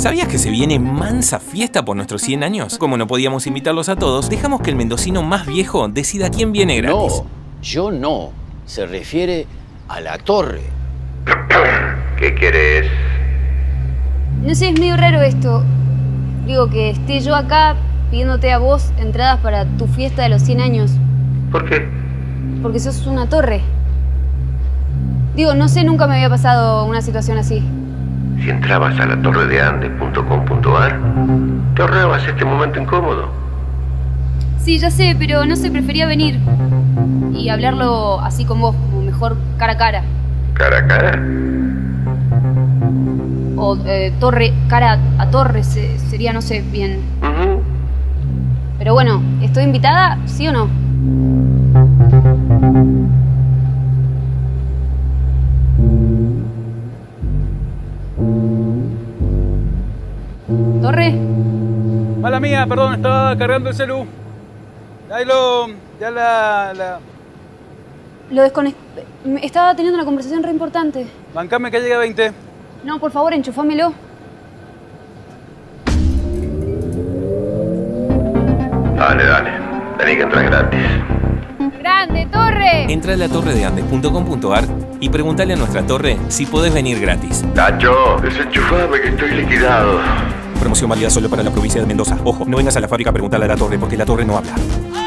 ¿Sabías que se viene mansa fiesta por nuestros 100 años? Como no podíamos invitarlos a todos, dejamos que el mendocino más viejo decida quién viene gratis. No, yo no. Se refiere a la torre. ¿Qué querés? No sé, es medio raro esto. Digo, que esté yo acá pidiéndote a vos entradas para tu fiesta de los 100 años. ¿Por qué? Porque sos una torre. Digo, no sé, nunca me había pasado una situación así. Si entrabas a la torredeandes.com.ar, te ahorrabas este momento incómodo. Sí, ya sé, pero no sé, prefería venir y hablarlo así con vos, como mejor cara a cara. ¿Cara a cara? O torre, cara a torre, sería, no sé, bien. Pero bueno, ¿estoy invitada, sí o no? ¿Torre? Mala mía, perdón, estaba cargando el celu. Ahí Lo desconecté. Estaba teniendo una conversación re importante. Bancame que llegue a 20. No, por favor, enchufámelo. Dale, dale. Tenés que entrar gratis. ¡Grande, torre! Entra a la torredeandes.com.ar y preguntale a nuestra torre si podés venir gratis. Tacho, desenchufame que estoy liquidado. Promoción válida solo para la provincia de Mendoza. Ojo, no vengas a la fábrica a preguntarle a la torre porque la torre no habla.